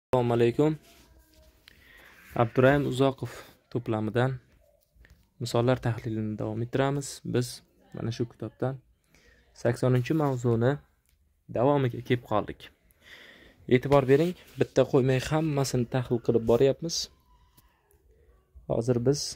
Assalomu alaykum. Abdurahim Uzoqov to'plamidan misollar tahlilini davom ettiramiz. Biz mana shu kitobdan 80-mavzuni davomiga kelib qoldik. E'tibor bering, bitta qo'ymay hammasini tahlil qilib boryapmiz. Hozir biz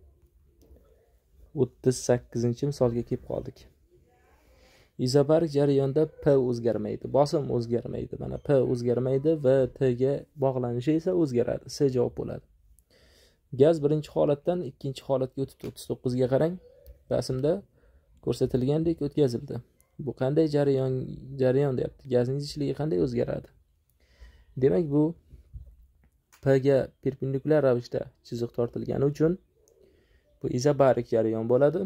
38-misolga kelib qoldik. Izobarik jarayonda P o'zgarmaydi, bosim o'zgarmaydi. Mana P o'zgarmaydi va T ga bog'lanishi esa o'zgaradi. C javob bo'ladi. Gaz birinchi holatdan ikkinchi holatga o'tib 39 ga qarang. Rasmda ko'rsatilgandek o'tkazildi. Bu qanday jarayon deyapti. Gazning zichligi qanday o'zgaradi? Demak, bu P ga perpendikulyar ravishda chiziq tortilgani uchun bu izobarik jarayon bo'ladi.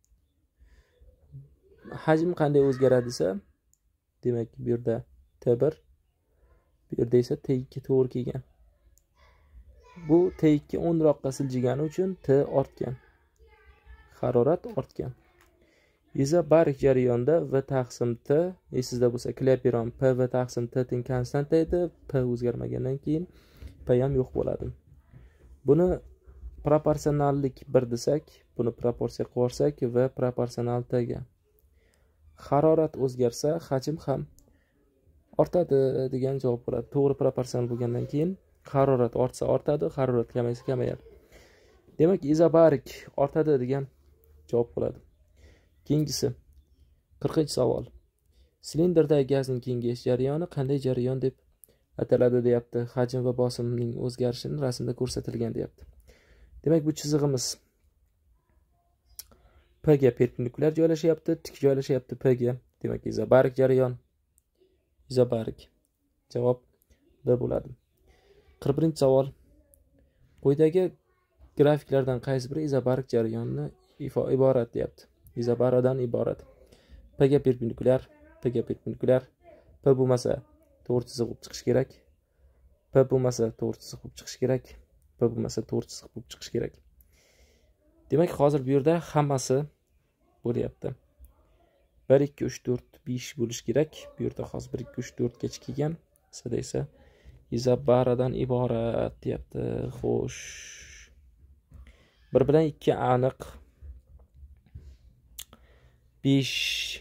Hajm qanday o'zgaradi desa, demak bu yerda T1, bu yerda esa T2 to'g'ri kelgan. Bu T2 o'nroqqa siljigani uchun T ortgan. Harorat ortgan. Izobarik jarayonda V taqsim T, esingizda bo'lsa Clapeyron P V taqsim T teng konstant edi. P o'zgarmagandan keyin P ham yo'q bo'ladi. Buni proporsionallik 1 desak, buni proporsiya qilib olsak V proporsional T ga. Harorat o'zgarsa, hajm ham ortadi degan javob bo'ladi. To'g'ri proporsional bo'lgandan keyin harorat ortsa ortadi, harorat kamaysa kamayadi. Demak, izobarik ortadi degan javob bo'ladi. Keyingisi 40-savol. Silindrdagi gazning kengayish jarayoni qanday jarayon deb ataladi deyapti. Hajm va bosimning o'zgarishini rasmda ko'rsatilgan deyapti. Demak, bu chizig'imiz P ga perpendikulyar joylashyapti, tik joylashyapti P ga. Demak, izobarik jarayon. Izobarik. Javob B bo'ladi. 41-savol. Quyidagi grafiklardan qaysi biri izobarik jarayonni iborat deyapti. Izobaradan iborat. P ga perpendikulyar, P ga perpendikulyar. P bo'lmasa to'g'ri chiziq bo'lib chiqish kerak. P bo'lmasa to'g'ri chiziq bo'lib chiqish kerak. P bo'lmasa to'g'ri chiziq bo'lib chiqish kerak. Demak, hozir bu yerda hammasi bo'lyapti. 1 2 3 4 5 bo'lish kerak. Bu yerda hozir 1 2 3 4 gacha kelgan. Sizda esa izobaradan iborat deyapti. Xo'sh. 1 bilan 2 aniq. 5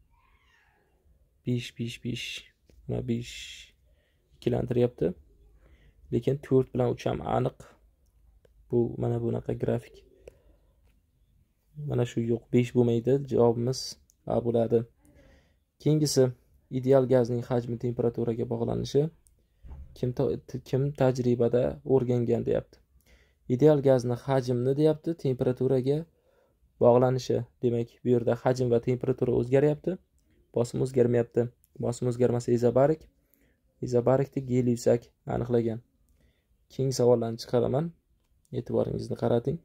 mana 5 ikkilantiryapti. Lekin 4 bilan 3 ham aniq. Bu mana bunaqa grafik. Mana shu yo'q, 5 bo'lmaydi. Javobimiz A bo'ladi. Keyingisi ideal gazning hajmi temperaturaga bog'lanishi kim tajribada o'rgangan deyapti. Ideal gazni hajmni deyapti, temperaturaga bog'lanishi. Demak, bu yerda hajm va temperatura o'zgaryapti, bosim o'zgarmayapti. Bosim o'zgarmasa izobarik, izobarikni geliusak aniqlagan. Keyingi savollarni chiqaraman. E'tiboringizni qarating.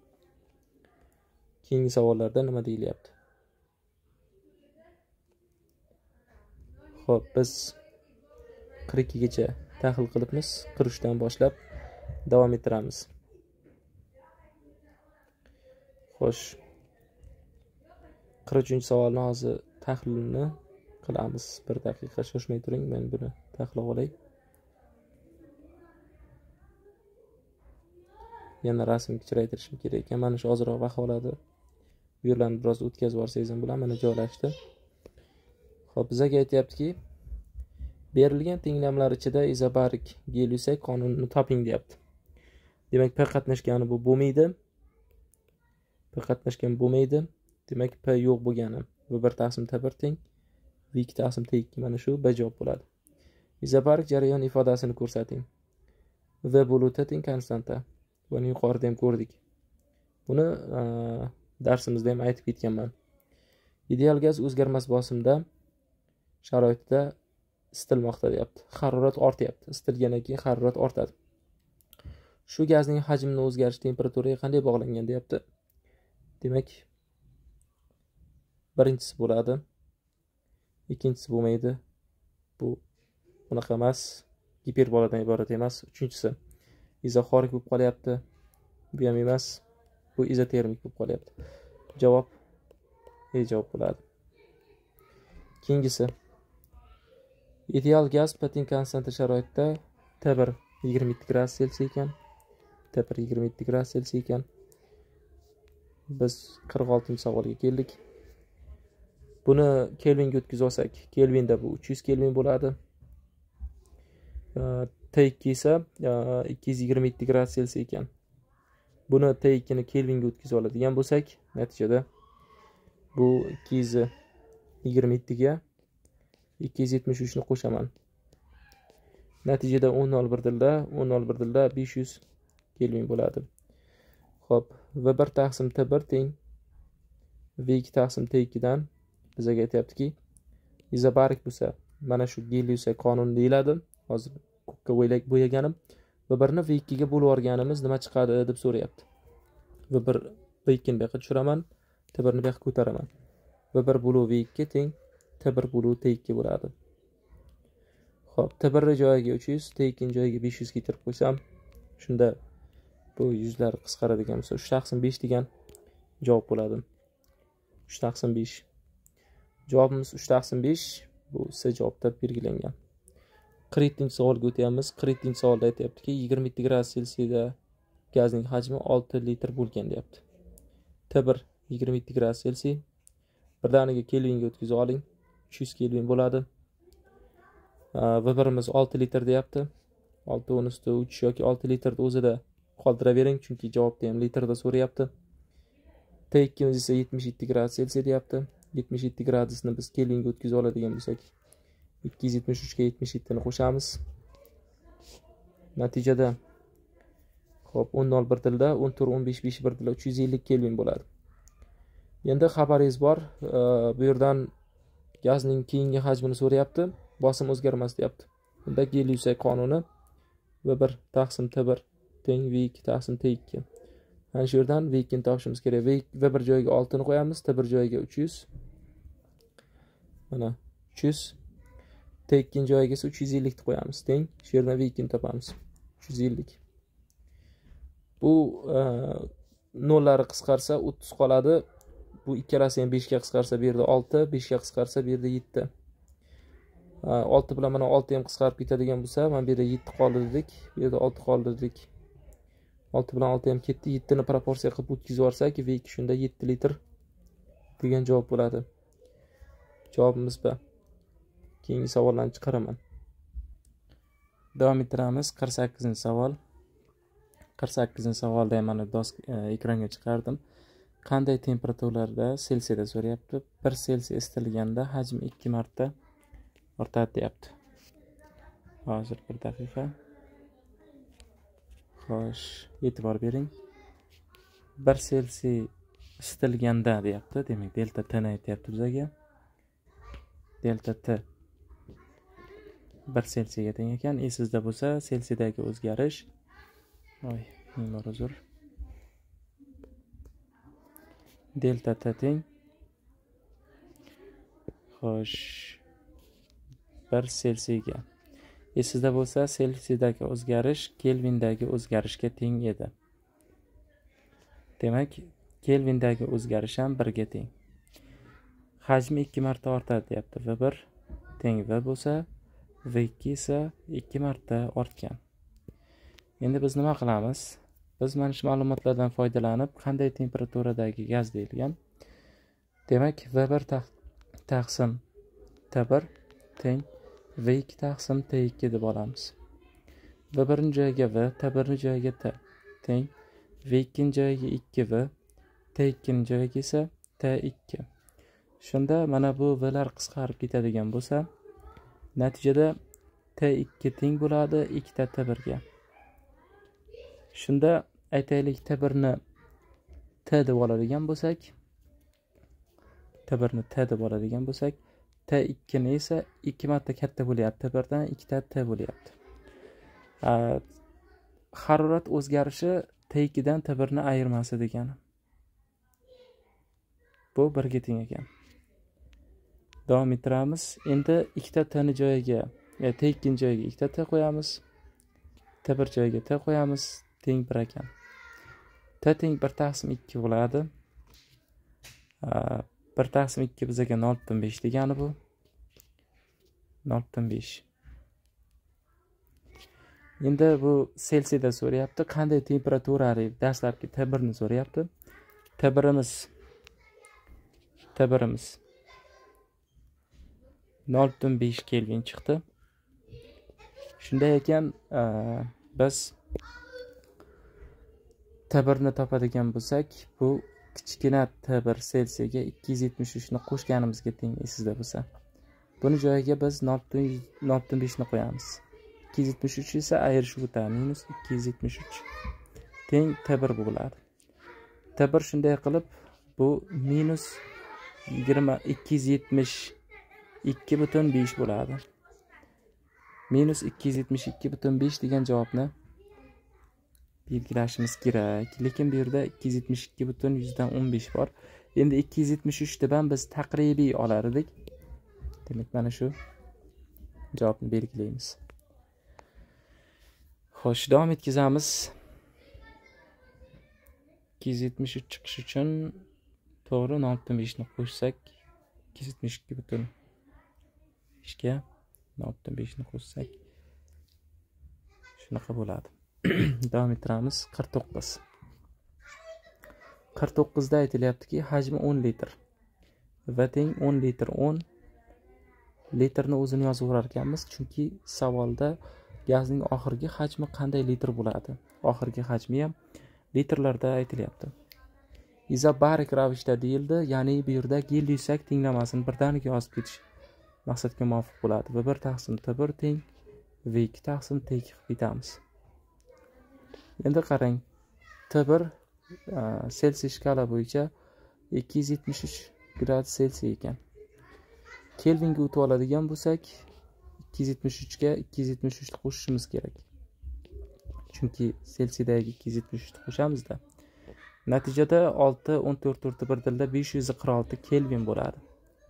Keyingi savollarda nima deyilyapti? Xo'p, biz 42 gacha tahlil qilibmiz. 43 dan boshlab davom ettiramiz. Xo'sh. 43-savolni hozir tahlilini qilamiz. 1 daqiqa shoshmay turing, men buni tahlil olay. Yana rasmni kichraytirishim kerak ekan. Mana shu ozroq vaqt oladi. Bu yerlarni biroz o'tkazib yuborsangiz ham bo'ladi. Mana joylashdi. Xo'p, bizga aytayaptiki, berilgan tenglamlar ichida izobarik geliusak qonunini toping deyapti. Demak, P qatnashgani bu bo'lmaydi. P qatnashgan bo'lmaydi. Demak, P yo'q bo'lgani. V1 taqsim T1 teng V2 taqsim T2. Mana shu B javob bo'ladi. Izobarik jarayon ifodasini ko'rsating. V bo'lib T teng konstanta. Buni yuqorida ham ko'rdik. Buni darsimizda ham aytib ketganman. Ideal gaz o'zgarmas bosimda sharoitida isitilmoqda deyapti. Harorat ortyapti. Isitilgandan keyin harorat ortadi. Shu gazning hajmining o'zgarishi temperaturaga qanday bog'langan deyapti. Demak, birinchisi bo'ladi. Ikkinchisi bo'lmaydi. Bu bunaqa emas. Giperboladan iborat emas. Uchinchisi izoxorik bo'lib qolyapti. Bu ham emas. Bu izotermik bo'lib qolyapti. Javob E javob bo'ladi. Keyingisi ideal gaz P teng konstanta sharoitida T1 27 gradus Selsiy ekan. T1 27 gradus Selsiy ekan. Biz 46-savolga keldik. Buni kelvinga o'tkazib olsak, kelvinda bu 300 kelvin bo'ladi. T2 esa 227 gradus Selsiy ekan. Buni T2 ni kelvinga o'tkazib oladigan bo'lsak, natijada bu 227 ga 273 ni qo'shaman. Natijada 10.1 500 kelvin bo'ladi. Xo'p, V1 taqsim T1 teng V2 taqsim T2 dan bizga aytayaptiki, izobarik bo'lsa, mana shu Gelius qonuni deyiladi. Hozir ko'kka bo'yaganim V1 ni V2 ga bo'lib olganimiz nima chiqadi deb so'rayapti. V1 V2 ni bu yoqqa tushiraman, T1 ni bu yoqqa ko'taraman. V1 bo'luv V2 teng T1 bo'luv T2 bo'ladi. Xo'p, T1 joyiga 300, T2 joyiga 500 keltirib qo'ysam, shunda bu yuzlar qisqaradigan bo'lsa 3/5 degan javob bo'ladi. 3/5. Javobimiz 3/5. Bu C javobda belgilangan. 40-savolga o'tamiz. 40-savolda aytayaptiki, 27 gradus Selsiyda gazning hajmi 6 litr bo'lgan deyapti. T1 27 gradus Selsiy. Birdaniga kelvinga o'tkazib oling. 300 kelvin bo'ladi. V1imiz 6 litr deyapti. 6 ning usti 3 yoki 6 litrni o'zida qoldiravering, chunki javobda ham litrda so'rayapti. T2 esa 77 gradus Selsiy deyapti. 77 gradusni biz kelvinga o'tkazib oladigan bo'lsak, 273 ga 77 ni qo'shamiz. Natijada xo'p, 10.1 14-15-5 350 kelvin bo'ladi. Endi xabaringiz bor, bu yerdan gazning keyingi hajmini so'rayapti, bosim o'zgarmas deyapti. Bunda Gelius qonuni V1 taqsim T1 teng V2 taqsim T2. Mana shu yerdan V2 ni topishimiz kerak. V1 joyiga 6 ni qo'yamiz, T1 joyiga 300. Mana 300. T2 joyiga esa 350 ni qo'yamiz. Teng shu yerdan V2 ni topamiz. 350. Bu nollari qisqarsa 30 qoladi. Bu ikkalasi ham 5 ga qisqarsa bu yerda 6, 5 ga qisqarsa bu yerda 7. 6 bilan mana 6 ham qisqarib ketadigan bo'lsa, mana bu yerda 7 qoldirdik, bu yerda 6 qoldirdik. 6 bilan 6 ham ketdi. 7 ni proporsiya qilib o'tkazib olsak, V2 shunda 7 litr degan javob bo'ladi. Javobimiz B. Keyingi savollarni chiqaraman. Davom ettiramiz. 48-savol. 48-savolda mana ekranga chiqardim. Qanday temperaturada Selsiyda so'rayapti? 1 Selsiy isitilganda hajmi 2 marta ortadi deyapti. Hozir bir daqiqa. Xo'sh, e'tibor bering. 1 Selsiy isitilganda deyapti. Demak, delta T ni aytayapti bizga. Delta T 1 Selsiyga teng ekan. Esingizda bo'lsa, Selsiydagi o'zgarish uzr. Delta T teng. Xo'sh, 1 Selsiyga. Esingizda bo'lsa, Selsiydagi o'zgarish kelvindagi o'zgarishga teng edi. Demak, kelvindagi o'zgarish ham 1 ga teng. Hajmi 2 marta ortadi deyapti. V1 teng V bo'lsa, V2 esa 2 marta ortgan. Endi biz nima qilamiz? Biz mana shu ma'lumotlardan foydalanib, qanday temperaturadagi gaz deyilgan. Demak, V1 taqsim T1 teng V2 taqsim T2 deb olamiz. V1 joyiga V, T1 joyiga T teng V2 joyiga 2V, T2 joyiga esa T2. Shunda mana bu V'lar qisqarib ketadigan bo'lsa, natijada T2 teng bo'ladi 2 ta T1 ga. Shunda aytaylik T1 ni T deb oladigan bo'lsak, T2 ni esa 2 marta katta bo'lyapti. T1 dan 2 ta T bo'lyapti. Harorat o'zgarishi T2 dan T1 ni ayirmasi degani. Bu 1 ga teng ekan. Davom ettiramiz. Endi 2 ta T ni joyiga, T2 joyiga 2 ta T qo'yamiz. T1 joyiga T qo'yamiz. Teng 1 ekan. T teng 1/2 bo'ladi. 1/2 bizga 0.5 degani bu. 0.5. Endi bu Selsiyda so'rayapti. Qanday temperaturali dastlabki T1 ni so'rayapti. T1imiz 0.5 Kelvin chiqdi. Shunday ekan, biz T1 ni topadigan bo'lsak, bu kichkina T1 Selsiyga 273 ni qo'shganimizga teng esingizda bo'lsa. Buni joyiga biz 0.5 ni qo'yamiz. 273 esa ayirishib o'tadi. Minus 273 teng T1 bo'ladi. T1 shunday qilib bu minus 272.5 bo'ladi. Minus 272.5 degan javobni belgilashimiz kerak. Lekin bu yerda 272.15 bor. Endi 273 deb ham biz taqribiy olar edik. Demak, mana shu javobni belgilaymiz. Xo'sh, davom etkazamiz. 273 chiqish uchun to'g'ri 0.5 ni qo'shsak 272.5 ga 0.5 ni qo'shsak shunaqa bo'ladi. Davom ettiramiz. 49. 49 da aytilyaptiki, hajmi 10 litr va teng 10 litr 10 litrni o'zini yozib olar ekanmiz, chunki savolda gazning oxirgi hajmi qanday litr bo'ladi? Oxirgi hajmi ham litrlarda aytilyapti. Izobarik ravishda deyildi, ya'ni bu yerda gel yusak tenglamasini birdaniga yozib ketish maqsadga muvofiq bo'ladi. Va 1 taqsim T1 teng V2 taqsim T2 qilib bitamiz. Endi qarang, T1 Selsiy shkala bo'yicha 273 gradus Selsiy ekan. Kelvinga o'tib oladigan bo'lsak, 273 ga 273 ni qo'shishimiz kerak. Chunki Selsiydagi 273 ni qo'shamizda. Natijada 6.14.1 546 Kelvin bo'ladi.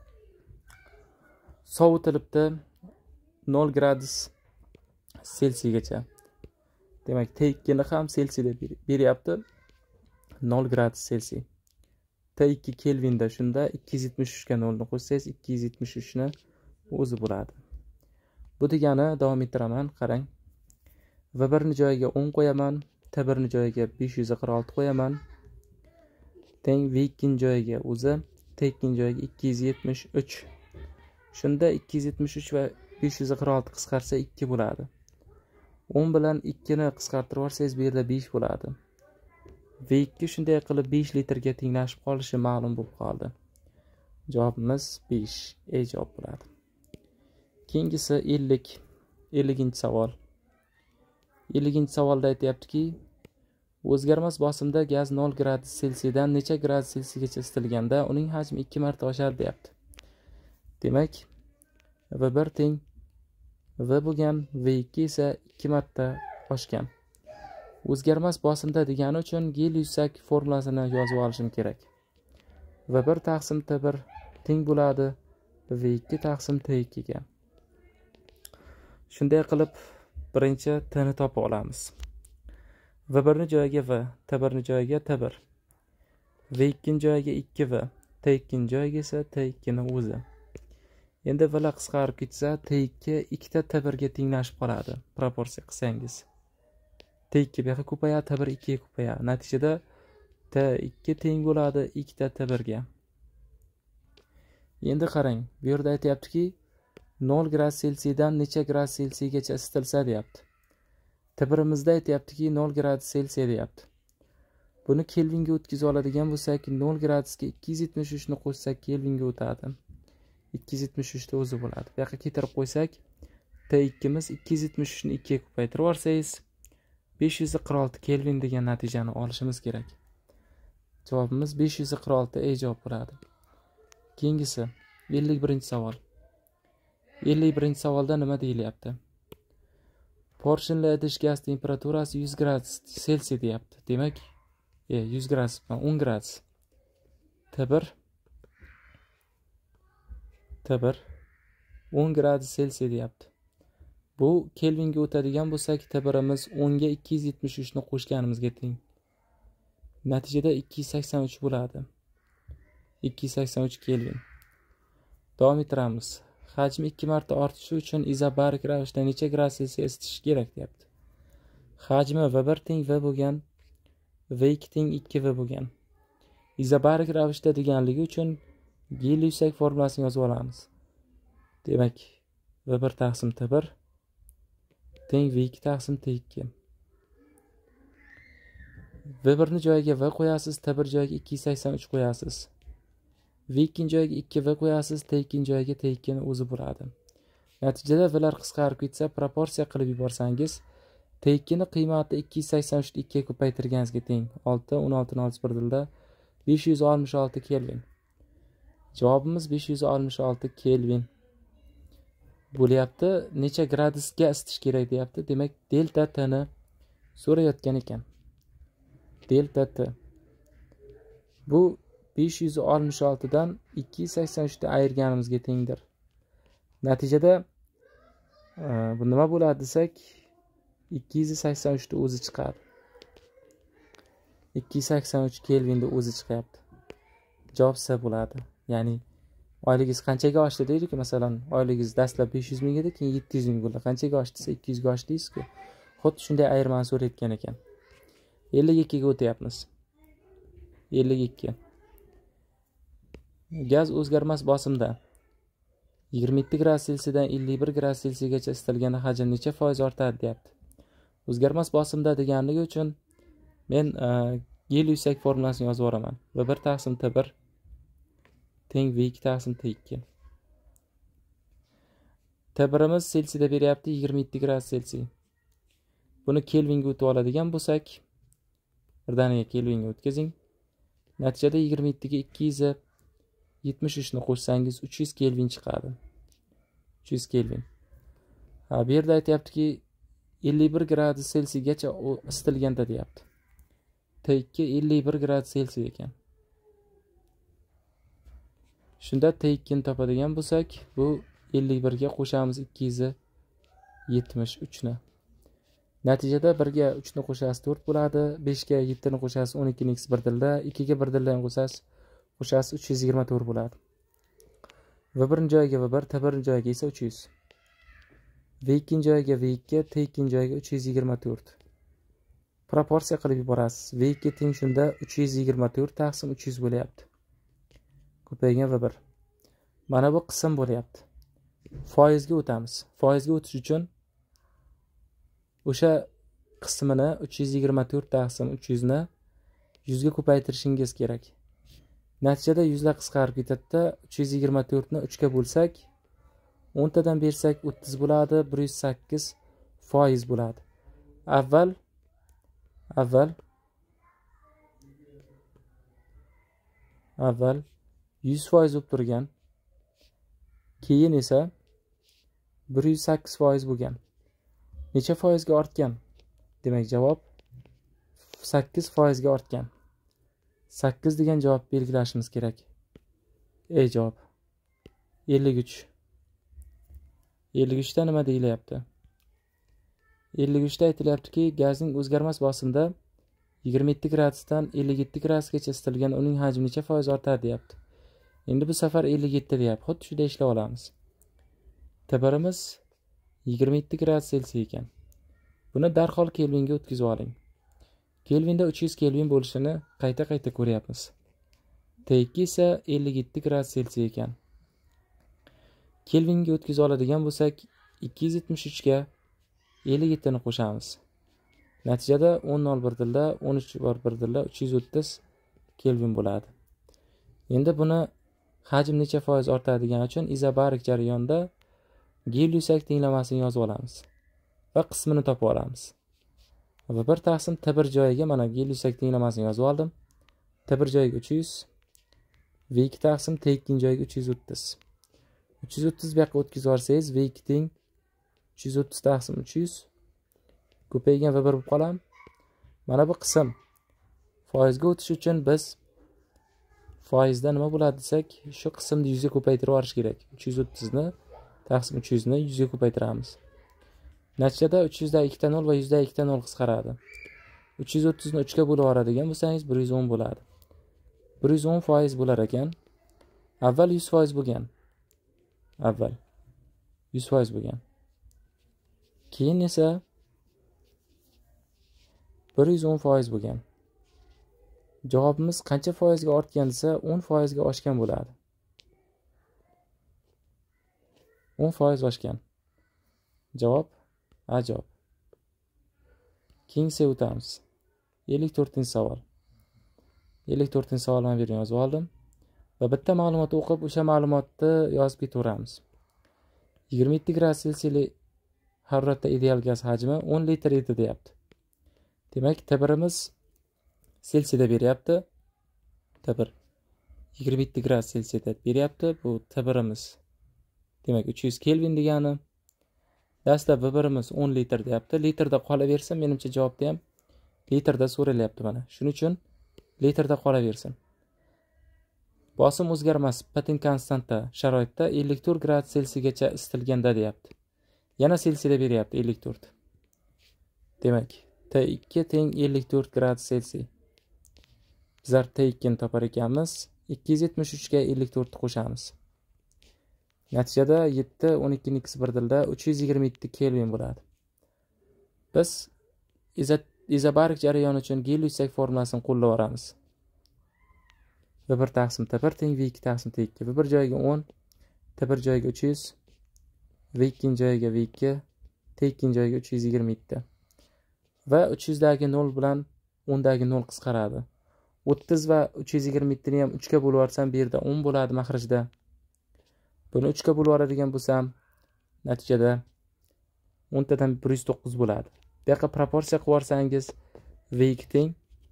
Sovutilibdi 0 gradus Selsiygacha. Demak, T2 ni ham Selsiyda beryapti. 0 gradus Selsiy. T2 Kelvinda shunda 273 ga 0 ni qo'shsangiz 273 ni o'zi bo'ladi. Bu degani, davom ettiraman, qarang. V1 ni joyiga 10 qo'yaman, T1 ni joyiga 546 qo'yaman. Teng V2 ni joyiga o'zi, T2 ni joyiga 273. Shunda 273 va 546 qisqarsa 2 bo'ladi. 10 bilan 2 ni qisqartirib olsangiz bu yerda 5 bo'ladi. V2 shunday qilib 5 litrga tenglashib qolishi ma'lum bo'lib qoldi. Javobimiz 5. Javob bo'ladi. Keyingisi 50-savol. 50-savolda aytayaptiki, o'zgarmas bosimda gaz 0 gradus Selsiydan necha gradus Selsiygacha isitilganda uning hajmi 2 marta oshadi deyapti. Demak, V1 teng V bo'lgan, V2 esa 2 marta oshgan. O'zgarmas bosimda degani uchun gel yusak formulasini yozib olishim kerak. V1 taqsim T1 teng bo'ladi V2 taqsim T2 ga. Shunday qilib birinchi T ni topib olamiz. V1 ni joyiga V, T1 ni joyiga T1. V2 ni joyiga 2V, T2 ni joyiga esa T2 ni o'zi. Endi V'lar qisqarib ketsa, T2 ikkita T1 ga tenglashib qoladi. Proporsiya qilsangiz. T2 bu yoqqa ko'payadi, T1 2 ga ko'payadi. Natijada T2 teng bo'ladi 2 ta T1 ga. Endi qarang, bu yerda aytayaptiki, 0 gradus Selsiydan necha gradus Selsiygacha isitilsa deyapti. T1imizda aytayaptiki 0 gradus Selsiy deyapti. Buni Kelvinga o'tkazib oladigan bo'lsak, 0 gradusga 273 ni qo'shsak Kelvinga o'tadi. 273 da o'zi bo'ladi. Bu yoqqa keltirib qo'ysak, T2miz 273 ni 2 ga ko'paytirib olsangiz 546 Kelvin degan natijani olishimiz kerak. Javobimiz 546 javob bo'ladi. Keyingisi 51-savol. 51-savolda nima deyilyapti? Porshinli idish gaz temperaturasi 100 gradus Selsiy deyapti. Demak, 100 gradus, 10 gradus. T1 10 gradus Selsiy deyapti. Bu Kelvinga o'tadigan bo'lsak, T1imiz 10 ga 273 ni qo'shganimizga teng. Natijada 283 bo'ladi. 283 Kelvin. Davom ettiramiz. Hajmi 2 marta ortishi uchun izobarik ravishda necha gradus Selsiy isitish kerak deyapti. hajmi V1 teng V bo'lgan, V2 teng 2V bo'lgan. Izobarik ravishda deganligi uchun Gel-Lyusak formulasini yozib olamiz. Demak, V1 taqsim T1 teng V2 taqsim T2. V1 ni joyiga V qo'yasiz, T1 joyiga 283 qo'yasiz. V2 joyiga 2V qo'yasiz, T2 joyiga T2 ni o'zi bo'ladi. Natijada V'lar qisqarib ketsa, proporsiya qilib yuborsangiz, T2 ni qiymati 283 ni 2 ga ko'paytirganingizga teng. 6 16 ni 6 bir dilda 566 Kelvin. Javobimiz 566 Kelvin. Bo'lyapti. Necha gradusga isitish kerak deyapti. Demak, delta T ni so'rayotgan ekan. Delta T. Bu 566 dan 283 ni ayirganimizga tengdir. Natijada bu nima bo'ladi desak, 283 ni o'zi chiqadi. 283 Kelvinda o'zi chiqyapti. Javob C bo'ladi. Ya'ni oyligingiz qanchaga oshdi deylik, masalan, oyligingiz dastlab 500 ming edi, keyin 700 ming bo'ldi. Qanchaga oshdi desa 200 ga oshdi deysiz-ku. Xuddi shunday ayirmani so'rayotgan ekan. 52 ga o'tyapmiz. 52. Gaz o'zgarmas bosimda 27 gradus Selsiyadan 51 gradus Selsiyagacha isitilganda hajm necha foiz ortadi deyapti. O'zgarmas bosimda deganligi uchun men Gel-Lyusak formulasini yozib yuboraman. V1 taqsim T1 teng V2 taqsim T2. T1imiz Selsiyada beryapti 27 gradus Selsiy. Buni Kelvinga o'tib oladigan bo'lsak, birdaniga Kelvinga o'tkazing. Natijada 27 ga 273 ni qo'shsangiz 300 Kelvin chiqadi. 300 Kelvin. Bu yerda aytayaptiki 51 gradus Selsiygacha isitilganda deyapti. T2 51 gradus Selsiy ekan. Shunda T2 ni topadigan bo'lsak, bu 51 ga qo'shamiz 273 ni. Natijada 1 ga 3 ni qo'shasiz 4 bo'ladi, 5 ga 7 ni qo'shasiz 12 ni x bir dilda, 2 ga 1 dilda ham qo'shasiz 324 bo'ladi. V1 joyiga V1, T1 joyiga esa 300. V2 joyiga V2, T2 joyiga 324. Proporsiya qilib yuborasiz. V2 teng shunda 324 taqsim 300 bo'lyapti. Ko'paygan V1. Mana bu qism bo'lyapti. Foizga o'tamiz. Foizga o'tish uchun o'sha qismini 324 taqsim 300 ni 100 ga ko'paytirishingiz kerak. Natijada yuzlar qisqarib ketadi. 324 ni 3 ga bo'lsak, 10 tadan bersak 30 bo'ladi, 108 foiz bo'ladi. Avval 100 foiz bo'lib turgan. Keyin esa 108 foiz bo'lgan. Necha foizga ortgan? Demak, javob 8 foizga ortgan. 8 degan javob belgilashimiz kerak. Javob 53. 53 da nima deyilyapti? 53 da aytilyaptiki, gazning o'zgarmas bosimda 27 gradusdan 57 gradusgacha isitilgan uning hajmi necha foiz ortadi deyapti. Endi bu safar 57 deyapti. Xuddi shunday ishlab olamiz. T1imiz 27 gradus Selsiy ekan. Buni darhol Kelvinga o'tkazib oling. Kelvinda 300 Kelvin bo'lishini qayta-qayta ko'ryapmiz. T2 esa 57 gradus Selsiy ekan. Kelvinga o'tkazib oladigan bo'lsak, 273 ga 57 ni qo'shamiz. Natijada 10 nol bir dilda, 13 bor bir dilda 330 Kelvin bo'ladi. Endi buni hajm necha foiz ortadi degani uchun izobarik jarayonda Gel-Lyusak tenglamasini yozib olamiz va qismini topib olamiz. Va 1 taqsim T1 joyiga mana Gel-Lyusak tenglamasini yozib oldim. T1 joyiga 300, V2 taqsim T2 joyiga 330. 330 bu yoqqa o'tkazib olsangiz, V2 teng 330 taqsim 300 ko'paygan V1 bo'lib qoladi. Mana bu qism. Foizga o'tish uchun biz foizda nima bo'ladi desak, shu qismni 100 ga ko'paytirib olish kerak. 330 ni taqsim 300 ni 100 ga ko'paytiramiz. Natijada 300 da 2 ta 0 va 100 da 2 ta 0 qisqaradi. 330 ni 3 ga bo'lib oladigan bo'lsangiz 110 bo'ladi. 110 foiz bo'lar ekan. Avval 100 foiz bo'lgan. Avval 100 foiz bo'lgan. Keyin esa 110% bo'lgan. Javobimiz qancha foizga ortgan desa 10% ga oshgan bo'ladi. 10% oshgan. Javob ajob. Keyingiga o'tamiz. 54-savol. 54-savolni men yozib oldim va bitta ma'lumotni o'qib, o'sha ma'lumotni yozib ketaveramiz. 27 gradus Selsiy haroratda ideal gaz hajmi 10 litr edi deyapti. Demak, T1imiz Selsiyda beryapti. T1 27 gradus Selsiyda beryapti. Bu T1imiz. Demak, 300 Kelvin degani. Dastlab B1imiz 10 litr deyapti. Litrda qolaversa, menimcha javobda ham litrda so'ralyapti mana. Shuning uchun litrda qolaversin. Bosim o'zgarmas patin konstanta sharoitda 54 gradus Selsiygacha isitilganda deyapti. Yana Selsiyda beryapti 54. Demak, T2 teng 54 gradus Selsiy. Bizlar T2 ni topar ekanmiz. 273 ga 54 ni qo'shamiz. Natijada 7 12 ning x1 327 Kelvin bo'ladi. Biz izobarik jarayon uchun Gey-Lussak formulasini qo'llab olamiz. V1 taqsim T1 teng V2 taqsim T2. V1 joyiga 10, T1 joyiga 300, V2 joyiga V2, T2 joyiga 327. Va 300 dagi 0 bilan 10 dagi 0 qisqaradi. 30 va 327 ni ham 3 ga bo'lib yuborsam, bu yerda 10 bo'ladi maxrijda. Buni 3 ga bo'lib yuboradigan bo'lsam, natijada 10 tadan 109 bo'ladi. Bu yoqqa proporsiya qilib yuborsangiz, V2 teng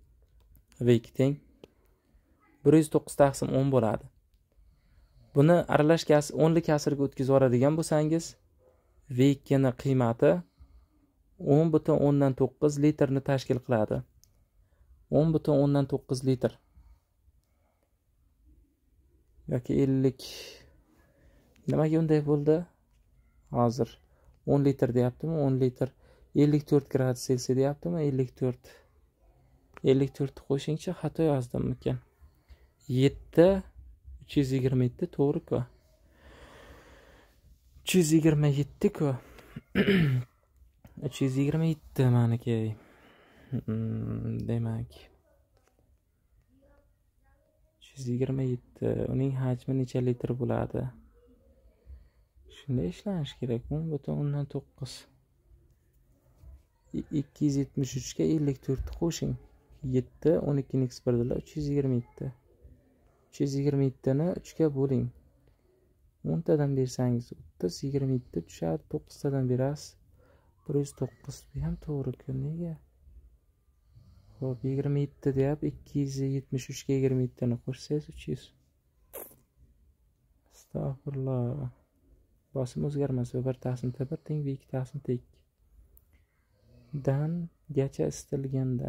109 taqsim 10 bo'ladi. Buni aralash kasr 10 li kasrga o'tkazib yuboradigan bo'lsangiz, V2 ni qiymati 10,9 litrni tashkil qiladi. 10,9 litr. Yoki 50. Nimaga unday bo'ldi? Hozir 10 litr deyaptimi? 10 litr 54 gradus Selsiy deyaptimi? 54 qo'shingchi, xato yozdimmikan? 7 327 to'g'ri-ku. 327-ku. 327 meniki. Demak 327. Uning hajmi necha litr bo'ladi? Shunday ishlanish kerak. 10,9. 273 ga 54 qo'shing. 7 12 ning x1 327. 327 ni 3 ga bo'ling. 10 tadan bersangiz 30, 27 tushadi. 9 tadan berasiz 109. Bu ham to'g'ri-ku. Nega? Xo'p, 27 deyap, 273 ga 27 ni qo'shsangiz 300. Astagfirullah. Bosim o'zgarmas. V1 taqsim T1 teng V2 taqsim T2. Dan gacha isitilganda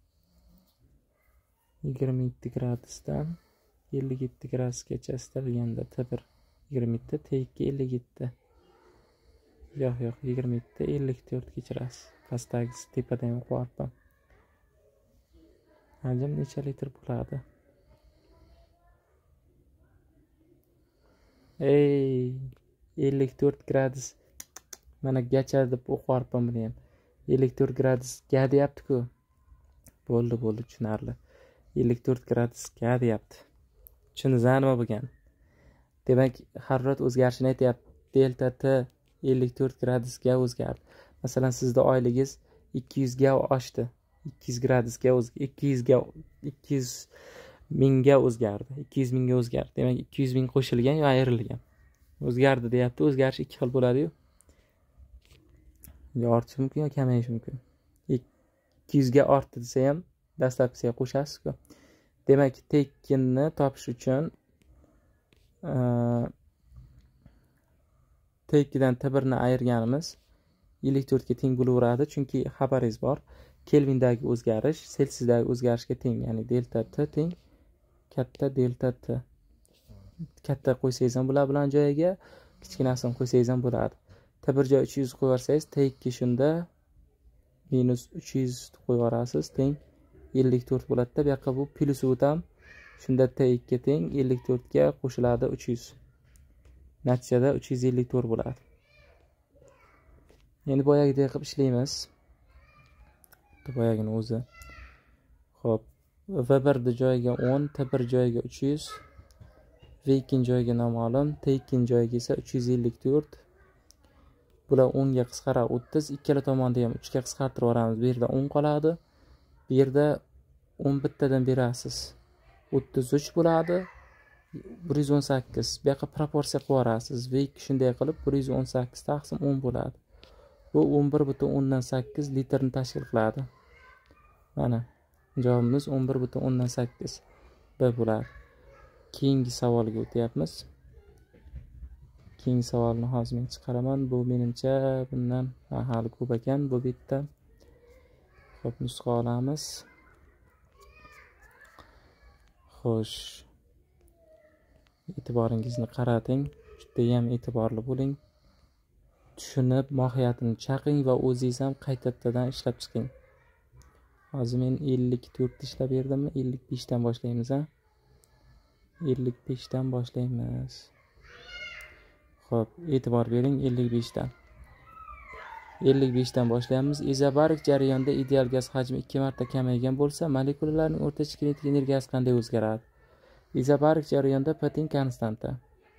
27 gradusdan 57 gradusgacha isitilganda T1 27, T2 57. Yo'q, 27 54 kechirasiz. Pastdagi tepadan qo'yapman. Hajm necha litr bo'ladi? Ey, 54 gradus. Mana gacha deb o'qiyapman buni ham. 54 gradus ga deyapti-ku. Bo'ldi, tushunarli. 54 gradus ga deyapti. Tushundingizmi nima bo'lgan? Demak, harorat o'zgarishini aytyapti. Delta T 54 gradusga o'zgardi. Masalan, sizda oyligingiz 200 ga oshdi. 200 gradusga 200 mingga o'zgardi. 200 mingga o'zgardi. Demak, 200 ming qo'shilgan yo ayrilgan. O'zgardi deyapti. O'zgarish ikki xil bo'ladi-yu. Yo ortishi mumkin yo kamayishi mumkin. 200 ga ortdi desa ham dastlabkisiga qo'shasiz-ku. Demak, T2ni topish uchun T2dan T1 ni ayirganimiz 54 ga teng bo'laveradi, chunki xabaringiz bor. Kelvindagi o'zgarish Selsiydagi o'zgarishga teng, ya'ni delta T teng katta delta T. Katta qo'ysangiz ham bo'ladi bilan joyiga, kichkinasini qo'ysangiz ham bo'ladi. T1 joy 300 qo'yarsangiz, T2 shunda minus 300 qo'yib yuborasiz, teng 54 bo'ladi-da. Bu yoqqa bu plyus o'tam. Shunda T2 teng 54 ga qo'shiladi 300. Natijada 354 bo'ladi. Endi boyagidek qilib ishlaymiz. turibdi boyagini o'zi. Xo'p, V1 joyiga 10, T1 joyiga 300, V2 joyiga noma'lum, T2 joyiga esa 354. Bular 10 ga qisqaradi 30, ikkala tomonni ham 3 ga qisqartirib yuboramiz. Bu yerda 10 qoladi. Bu yerda 11 tadan berasiz. 33 bo'ladi. 118. Bu yoqqa proporsiya qilib yuborasiz. V2 shunday qilib 118 taqsim 10 bo'ladi. Bu 11,8 litrni tashkil qiladi. Mana javobimiz 11,8 B bo'ladi. Keyingi savolga o'tyapmiz. Keyingi savolni hozir men chiqaraman. Bu menimcha bundan hali ko'p ekan bu bitta. Xo'p, nusxa olamiz. Xo'sh. E'tiboringizni qarating. Juda ham e'tiborli bo'ling. Tushunib, mohiyatini chaqing va o'zingiz ham qaytadan ishlab chiqing. Hozir men 54 ishlab berdimmi? 55 dan boshlaymiz, ha? 55 dan boshlaymiz. Xo'p, e'tibor bering 55 dan. 55 dan boshlaymiz. Izobarik jarayonda ideal gaz hajmi 2 marta kamaygan bo'lsa, molekulalarning o'rtacha kinetik energiyasi qanday o'zgaradi? Izobarik jarayonda P teng konstanta.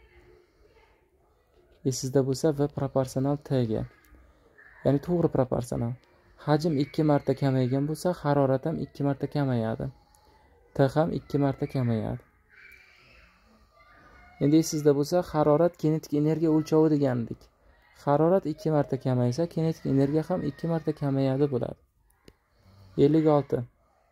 Esingizda bo'lsa V proporsional T ga. Ya'ni to'g'ri proporsional. Hajm 2 marta kamaygan bo'lsa, harorat ham 2 marta kamayadi. T ham 2 marta kamayadi. Endi esingizda bo'lsa, harorat kinetik energiya o'lchovi degandik. Harorat 2 marta kamaysa, kinetik energiya ham 2 marta kamayadi bo'ladi. 56.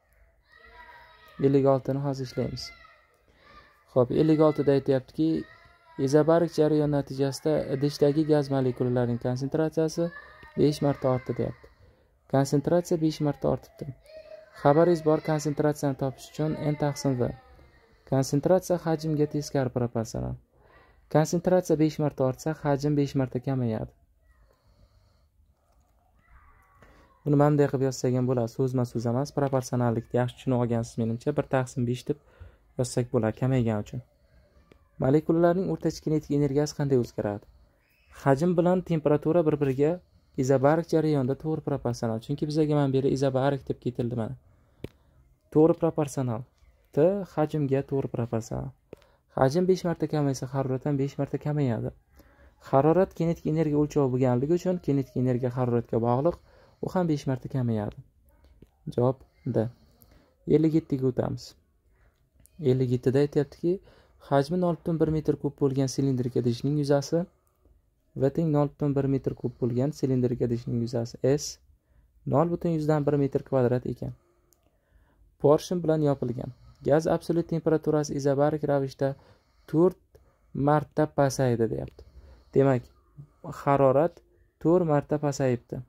56 ni hozir ishlaymiz. Xo'p, 56 da aytayaptiki, izobarik jarayon natijasida idishdagi gaz molekulalarining konsentratsiyasi 5 marta ortdi deyapti. Konsentratsiya 5 marta ortibdi. Xabaringiz bor, konsentratsiyani topish uchun n taqsim V. Konsentratsiya hajmga teskari proporsional. Konsentratsiya 5 marta ortsa, hajm 5 marta kamayadi. Buni bunday qilib yozsak ham bo'ladi, so'zma-so'z emas, proporsionallikni yaxshi tushunib olgansiz menimcha. 1 taqsim 5 deb yozsak bo'ladi kamaygan uchun. Molekulalarning o'rtacha kinetik energiyasi qanday o'zgaradi? Hajm bilan temperatura bir-biriga izobarik jarayonda to'g'ri proporsional. Chunki bizga mana bu yerda izobarik deb ketildi mana. To'g'ri proporsional. T hajmga to'g'ri proporsional. Hajm 5 marta kamaysa, harorat ham 5 marta kamayadi. Harorat kinetik energiya o'lchovi bo'lganligi uchun kinetik energiya haroratga bog'liq, u ham 5 marta kamayadi. Javob D. 57 ga o'tamiz. 57 da aytayaptiki, hajmi 0,1 metr kub bo'lgan silindrik idishning yuzasi V teng 0,1 metr kub bo'lgan silindrik idishning yuzasi S 0,1 metr kvadrat ekan. Porshin bilan yopilgan. Gaz absolyut temperaturasi izobarik ravishda 4 marta pasaydi deyapti. Demak, harorat 4 marta pasayibdi.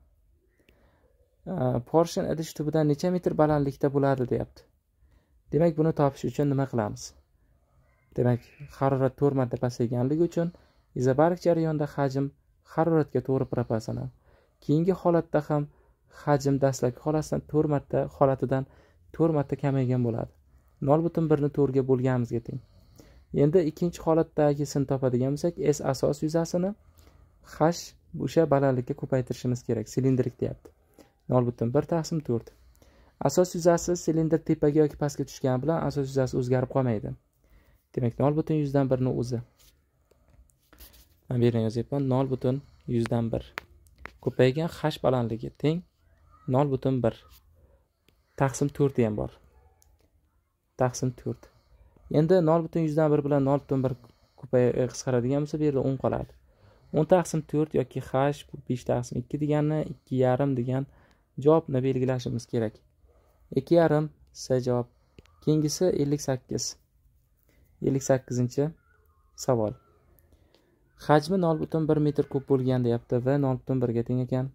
Porshin idish tubidan necha metr balandlikda bo'ladi deyapti. Demak, buni topish uchun nima qilamiz? Demak, harorat 4 marta pasayganligi uchun izobarik jarayonda hajm haroratga to'g'ri proporsional. Keyingi holatda ham hajm dastlabki holatidan 4 marta kamaygan bo'ladi. 0,1 ni 4 ga bo'lganimizga teng. Endi ikkinchi holatdagisini topadigan bo'lsak, S asos yuzasini H o'sha balandlikka ko'paytirishimiz kerak. Silindrik deyapti. 0,1 taqsim 4. Asos yuzasi silindr tepaga yoki pastga tushgani bilan asos yuzasi o'zgarib qolmaydi. Demak, 0,1 ni o'zi. Men bu yerga yozyapman 0,1 ko'paygan H balandligi teng 0,1 taqsim 4 ham bor. Taqsim 4. Endi 0,1 bilan 0,1 qisqaradigan bo'lsa, bu yerda 10 qoladi. 10 taqsim 4 yoki H 5 taqsim 2 deganni 2,5 degan javobni belgilashimiz kerak. 2,5 S javob. Keyingisi 58. 58-chi savol. Hajmi 0,1 metr kub bo'lgan deyapti va 0,1 ga teng ekan.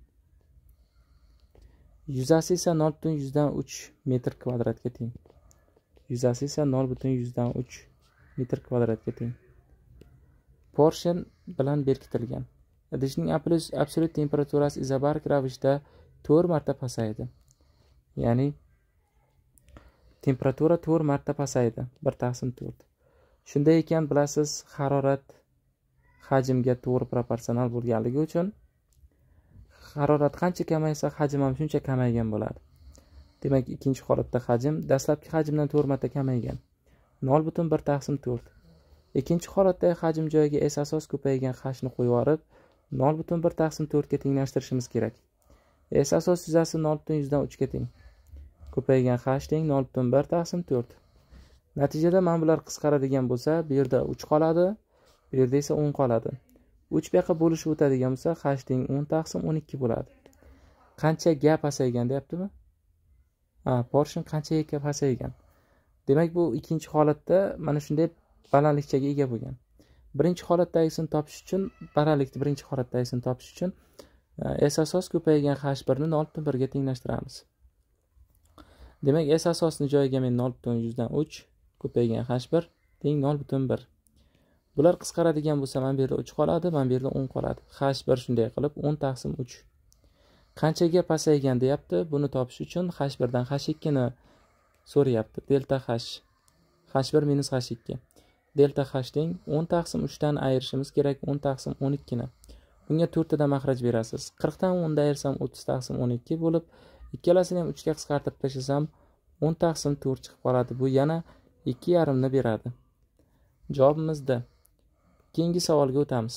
Yuzasi esa 0,3 metr kvadratga teng. Yuzasi esa 0,3 metr kvadratga teng. Porshin bilan berkitilgan. Idishning absolyut temperaturasi izobarik ravishda 4 marta pasaydi. Ya'ni temperatura 4 marta pasaydi. 1 taqsim 4. Shunday ekan, bilasiz, harorat hajmga to'g'ri proporsional bo'lganligi uchun harorat qancha kamaysa, hajm ham shuncha kamaygan bo'ladi. Demak, ikkinchi holatda hajm dastlabki hajmdan 4 marta kamaygan. 0,1 taqsim 4. Ikkinchi holatda hajm joyiga s asos ko'paygan hni qo'yib yorib, 0,1 taqsim 4 ga tenglashtirishimiz kerak. S asos yuzasi 0,100 ga teng. Ko'paygan h teng 0,1 taqsim 4. Natijada mana bular qisqaradigan bo'lsa, bu yerda 3 qoladi, bu yerda esa 10 qoladi. 3 bu yoqqa bo'lishib o'tadigan bo'lsa, h teng 10 taqsim 12 bo'ladi. Qancha ga pasaygan deyaptimi? Portion qanchaga pasaygan. Demak, bu ikkinchi holatda mana shunday balandlikchaga ega bo'lgan. Birinchi holatdagisini topish uchun, balandlikni birinchi holatdagisini topish uchun s asos ko'paygan h1 ni 0,1 ga tenglashtiramiz. Demak, s asosni joyiga men 0,100 dan 3 ko'paygan h1 teng 0,1. Bular qisqaradigan bo'lsa, mana bu yerda 3 qoladi, mana bu yerda 10 qoladi. h1 shunday qilib 10 taqsim 3. Qanchaga pasaygan deyapti? Buni topish uchun h1 dan h2 ni so'rayapti. Delta h. h1 minus h2. Delta h teng 10 taqsim 3 dan ayirishimiz kerak 10 taqsim 12 ni. Bunga 4 tadan makhraj berasiz. 40 dan 10 dan ayirsam 30 taqsim 12 bo'lib, ikkalasini ham 3 ga qisqartirib tashlasam 10 taqsim 4 chiqib qoladi. Bu yana 2,5 ni beradi. Javobimizda. Keyingi savolga o'tamiz.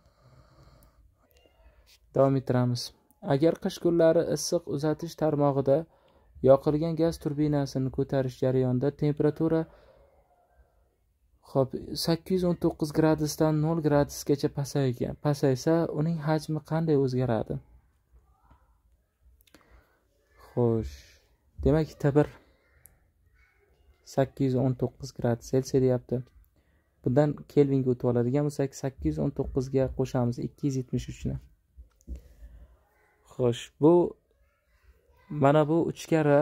Davom ettiramiz. Agar qish kunlari issiq uzatish tarmog'ida yoqilgan gaz turbinasini ko'tarish jarayonida temperatura 819 gradusdan 0 gradusgacha pasaysa, uning hajmi qanday o'zgaradi? Xo'sh, demak, T1 819 gradus Selsiy deyapti. Bundan Kelvinga o'tib oladigan bo'lsak, 819 ga qo'shamiz 273 ni. Xo'sh, bu mana bu 3 karra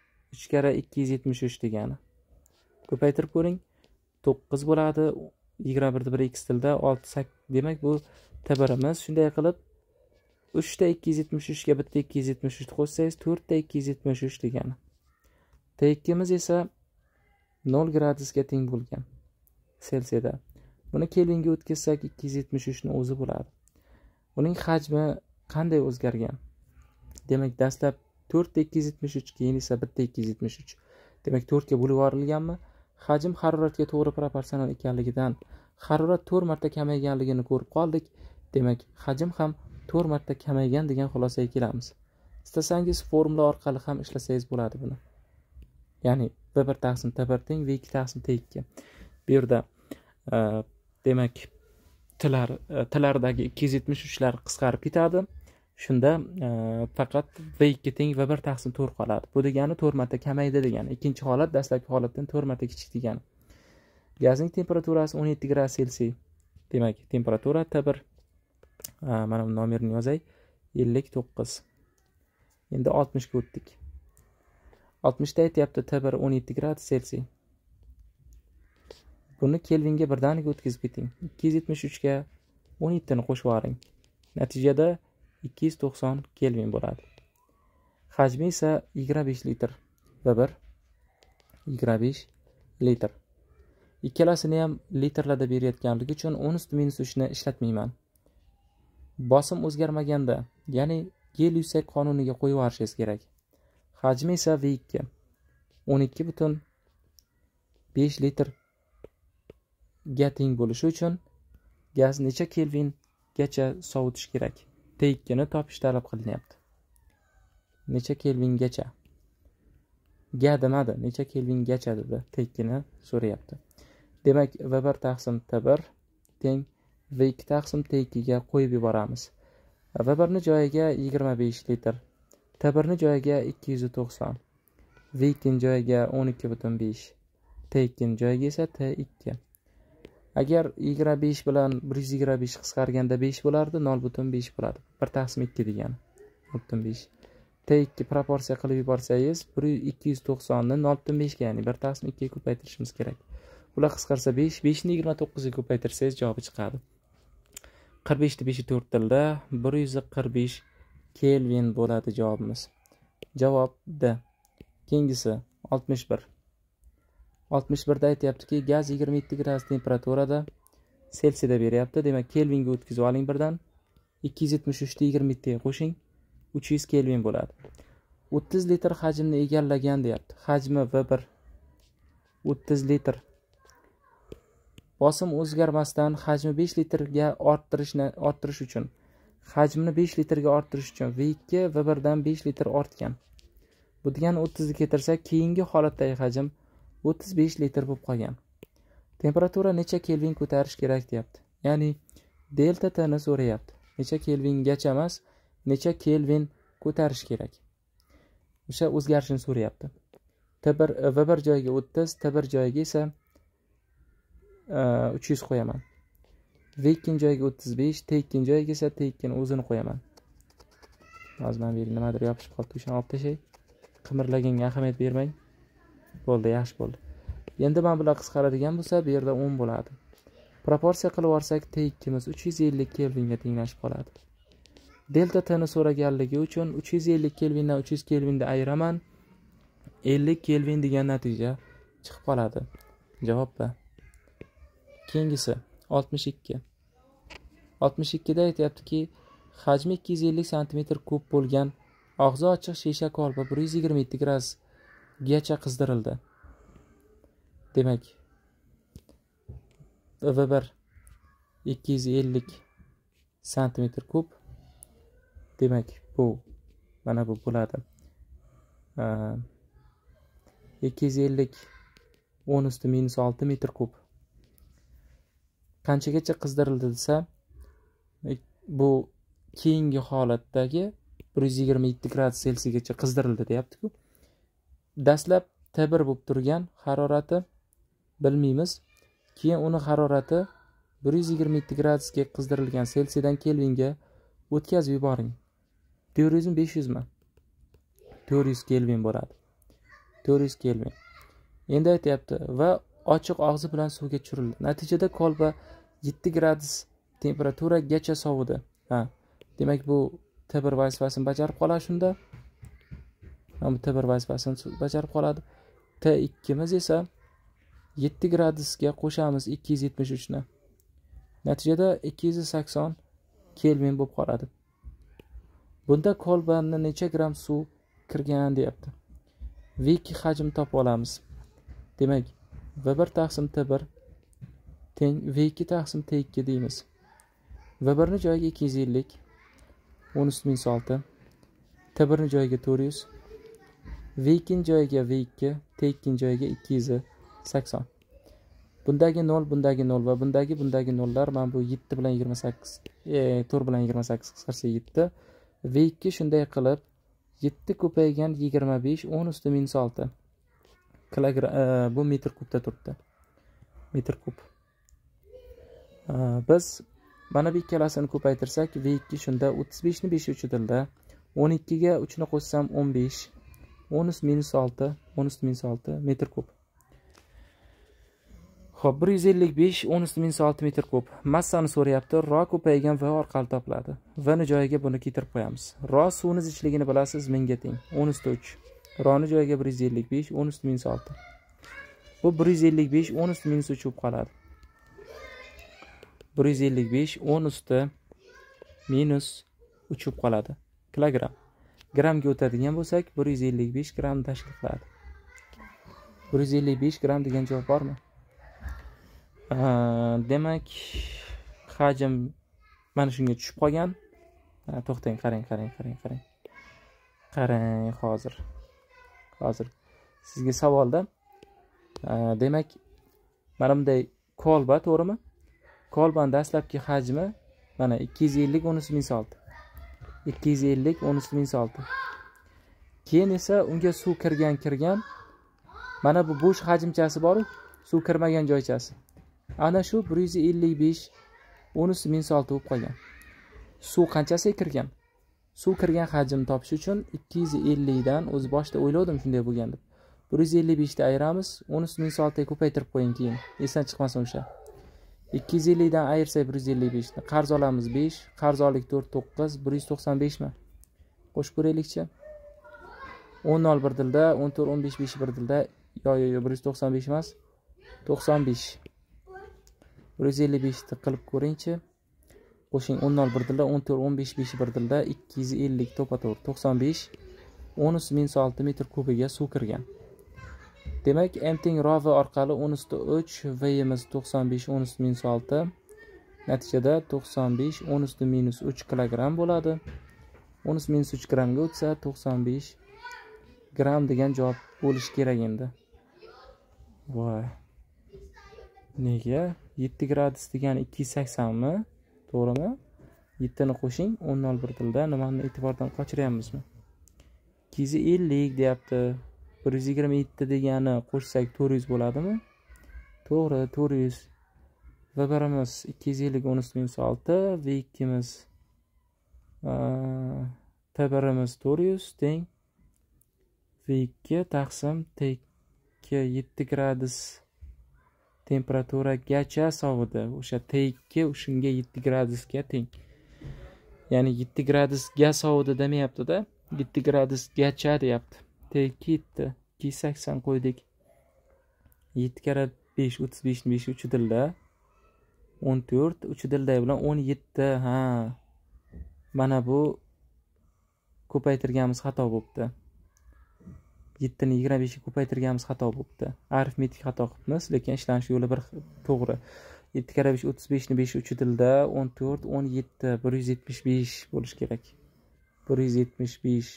273 degani. Ko'paytirib ko'ring. 9 bo'ladi. 21 ni 1 x tilda 6 demak bu T1imiz. Shunday qilib 3 ta 273 ga bitta 273 qo'shsangiz 4 ta 273 degani. T2miz esa 0 gradusga teng bo'lgan. Selsiyda. Buni Kelvinga o'tkazsak 273 ni o'zi bo'ladi. Uning hajmi qanday o'zgargan? Demak, dastlab 4 ta 273, keyin esa bitta 273. Demak, 4 ga bo'lib yuborilganmi? Hajm haroratga to'g'ri proporsional ekanligidan harorat 4 marta kamayganligini ko'rib qoldik. Demak, hajm ham 4 marta kamaygan degan xulosaga kelamiz. Istasangiz formula orqali ham ishlasangiz bo'ladi buni. Ya'ni V1 taqsim T1 teng V2 taqsim T2. Bu yerda demak tlardagi 273 lar qisqarib ketadi. Shunda faqat V2 teng V1 taqsim 4 qoladi. Bu degani 4 marta kamaydi degani. Ikkinchi holat dastlabki holatdan 4 marta kichik degani. Gazning temperaturasi 17 gradus Selsiy. Demak, temperatura T1 mana bu nomerini yozay. 59. Endi 60 ga o'tdik. 60 da aytyapti T1 17 gradus Selsiy. Buni Kelvinga birdaniga o'tkazib keting. 273 ga 17 ni qo'shib yuboring. Natijada 290 Kelvin bo'ladi. Hajmi esa 25 litr. V1 25 litr. Ikkalasini ham litrlarda berayotganligi uchun 10⁻³ ni ishlatmayman. Bosim o'zgarmaganda, ya'ni Gel-Lyusak qonuniga qo'yib yuborishingiz kerak. Hajmi esa V2 12,5 litr ga teng bo'lishi uchun gaz necha Kelvingacha sovutish kerak? T2 ni topish talab qilinyapti. Necha Kelvingacha? Ga demadi, necha Kelvingacha dedi. T2 ni so'rayapti. Demak, V1 taqsim T1 teng V2 taqsim T2 ga qo'yib yuboramiz. V1 ni joyiga 25 litr, T1 ni joyiga 290, V2 ni joyiga 12,5, T2 ni joyiga esa T2. Agar 25 bilan 125 qisqarganda 5 bo'lardi, 0,5 bo'ladi. 1 taqsim 2 degani. 0,5. T2 proporsiya qilib yuborsangiz, 290 ni 0,5 ga, ya'ni 1 taqsim 2 ga ko'paytirishimiz kerak. Bular qisqarsa 5, 5 ni 29 ga ko'paytirsangiz javobi chiqadi. 45 ni 5 4 tilda 145 Kelvin bo'ladi javobimiz. Javob D. Keyingisi 61. 61 da aytyaptiki, gaz 27 gradus temperaturada Selsiyda beryapti. Demak, Kelvinga o'tkazib oling birdan. 273 ni 27 ga qo'shing. 300 Kelvin bo'ladi. 30 litr hajmni egallagan deyapti. Hajmi V1 30 litr. Bosim o'zgarmasdan hajmi 5 litrga orttirish uchun, hajmini 5 litrga orttirish uchun V2 V1 dan 5 litr ortgan. Bu degani 30 ni keltirsak, keyingi holatdagi hajm 35 litr bo'lib qolgan. Temperatura necha kelvin ko'tarish kerak deyapti. Ya'ni delta T ni so'rayapti. Necha kelvingacha emas, necha kelvin ko'tarish kerak. O'sha o'zgarishini so'rayapti. T1 V1 joyiga 30, T1 joyiga esa 300 qo'yaman. V2 joyiga 35, T2 joyiga esa T2 ni o'zini qo'yaman. Yozmam bering, nimadir yopishib qoldi, o'shani olib tashlay. Qimirlaganga ahamiyat bermang. Bo'ldi, yaxshi bo'ldi. Endi men bular qisqaradigan bo'lsa, bu yerda 10 bo'ladi. Proporsiya qilib olsak, T2 miz 350 kelvinga tenglashib qoladi. Delta T ni so'raganligi uchun 350 kelvindan 300 kelvinni ayiraman. 50 kelvin degan natija chiqib qoladi. Javob B. Keyingisi 62. 62 da aytayaptiki, hajmi 250 cm3 bo'lgan og'zi ochiq shisha kolba 127 gradusgacha qizdirildi. Demak, V1 250 cm3. Demak, bu mana bu bo'ladi. 250 10 usti minus 6 metr kub. Qanchagacha qizdirildi desa, bu keyingi holatdagi 127 gradus Selsigacha qizdirildi deyapti-ku. Dastlab T1 bo'lib turgan harorati bilmaymiz. Keyin uni harorati 127 gradusga qizdirilgan Selsiyadan kelvinga o'tkazib yuboring. 400 mi 500 mi? 400 kelvin bo'ladi. 400 kelvin. Endi aytayapti va ochiq og'zi bilan suvga tushirildi. Natijada kolba 7 gradus temperaturagacha sovidi. Demak bu T1 vazifasini bajarib qoladi shunda. Mana T1 vazifasini bajarib qoladi. T2 miz esa 7 gradusga qo'shamiz 273 ni. Natijada 280 kelvin bo'lib qoladi. Bunda kolbani necha gram suv kirgan deyapti. V2 hajm topib olamiz. Demak, V1 taqsim T1 teng V2 taqsim T2 deymiz. V1 ni joyiga 250 10 usti minus 6, T1 ni joyiga 400, V2 ni joyiga V2, T2 ni joyiga 280. Bundagi 0, bundagi 0 va bundagi nollar mana bu 7 bilan 28, 4 bilan 28 qisqarsa 7. V2 shunday qilib 7 ko'paygan 25 10 usti minus 6 kilogramm bu metr kubda turibdi. Metr kub. Biz mana bu ikkalasini ko'paytirsak, V2 shunda 35 ni 5 uchitildi. 12 ga 3 ni qo'shsam 15. 10 usti minus 6, 10 usti minus 6 metr kub. Xo'p, 155 10 usti minus 6 metr kub. Massani so'rayapti. Ro ko'paygan V orqali topiladi. V ni joyiga buni keltirib qo'yamiz. Ro suvni zichligini bilasiz, 1000 ga teng. 10 usti 3. Ro ni joyiga 155 10 usti minus 6. Bu 155 10 usti minus 3 bo'lib qoladi. 155 10 usti minus 3 bo'lib qoladi. Kilogramm. Grammga o'tadigan bo'lsak, 155 gramm tashkil qiladi. 155 gramm degan javob bormi? Demak, hajm mana shunga tushib qolgan. To'xtang, qarang. Qarang hozir. Sizga savolda. Demak, mana bunday kolba, to'g'rimi? Kolbaning dastlabki hajmi mana 250 10 usti minus 6. 250 10 usti minus 6. Keyin esa unga suv kirgan. Mana bu bo'sh hajmchasi bor-ku, suv kirmagan joychasi. Ana shu 155 10 usti minus 6 bo'lib qolgan. Suv qanchasiga kirgan? Suv kirgan hajmni topish uchun 250 dan o'zi boshda o'yladim shunday bo'lgan deb. 155 da ayiramiz, 10 usti minus 6 ga ko'paytirib qo'ying keyin. Esdan chiqmasin o'sha. 250 dan ayirsak 155 ni. Qarz olamiz 5, qarzolik 4 9, 195 mi? Qo'shib ko'raylikchi. 10 nol bir dilda, 14 15 5 bir dilda. Yo 195 emas. 95. 155 ni qilib ko'ringchi. Qo'shing 10 nol bir dilda, 14 15 5 bir dilda, 250 to'pa to'g'ri 95. 10^-6 metr kubiga suv kirgan. Demak, m teng r v orqali 10^3, v-imiz 95 10^-6. Natijada 95 10^-3 kilogramm bo'ladi. 10^-3 grammga o'tsa 95 gram degan javob bo'lishi kerak endi. Voy. Nega? 7 gradus degani 280 mi? To'g'rimi? 7 ni qo'shing, 10 tilda nimani e'tibordan qochiryapmizmi? 250 deyapti. 127 degani qo'shsak 400 bo'ladimi? To'g'ri, 400. Va birimiz 250 10^-6, v2miz t1imiz 400 teng v2 taqsim t2 7 gradus temperaturagacha sovidi. O'sha t2 shunga 7 gradusga teng. Ya'ni 7 gradusga sovidi demayapti-da, 7 gradusgacha deyapti. T2 7, 280 qo'ydik. 7 kara 5 35 ni 5 3 dilda 14, 3 dilday bilan 17. Ha. Mana bu ko'paytirganimiz xato bo'libdi. 7 ni 25 ga ko'paytirganimiz xato bo'libdi. Arifmetik xato qilibmiz, lekin ishlanish yo'li bir to'g'ri. 7 kara 5 35 ni 5 3 dilda 14, 17, 175 bo'lish kerak. 175.